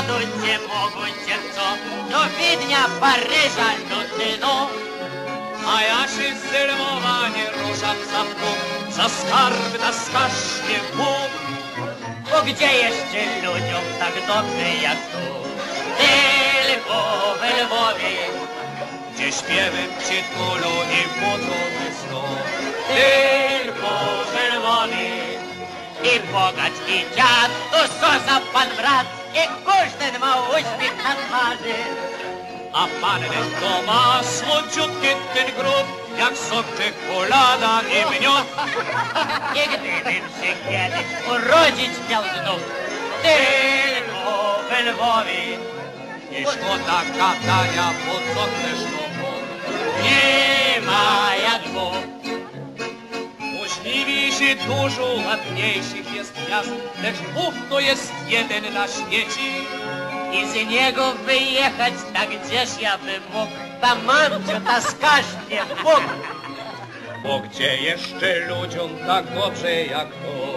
cię mogą cię co, do Wiednia, Paryża, Londynu. A ja się zdenerwowanie ruszam za mną, za skarb taskasz mnie Bóg. Bo gdzie jeszcze ludziom tak dobrze jak tu? Tylko we Lwowie, Gdzie śpiewem przytulą i budzą snu. tylko we Lwowie. I bogacz, i dziad, to co za pan brat, i każdy ma uśmiech na twarzy. A panny to ma słodziutki ten grób, jak sok czekolada i miód. I gdybym się kiedyś urodzić miał znów, tylko we Lwowie. I szkoda gadania, bo co chcesz to mów. Nie ma jak Bóg. Możliwi się dużo ładniejszych jest miast, lecz Bóg to jest jeden na świecie. I z niego wyjechać, tak gdzież ja bym mógł, ta mamcio, ta skażnie Bóg. Bo gdzie jeszcze ludziom tak dobrze jak to?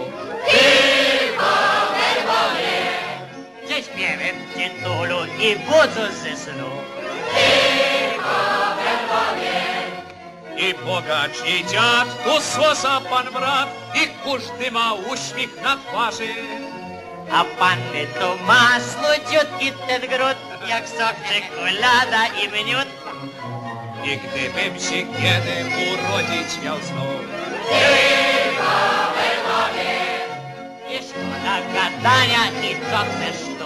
Gdzie śpiewem tytulu i budzą ze snu. I bogacz, i dziad, tu słosa pan brat, i każdy ma uśmiech na twarzy. A panny to ma słodziutki ten gród, jak sok czekolada i miód. I gdybym się kiedy urodzić miał znów, I szkoda gadania i co chcesz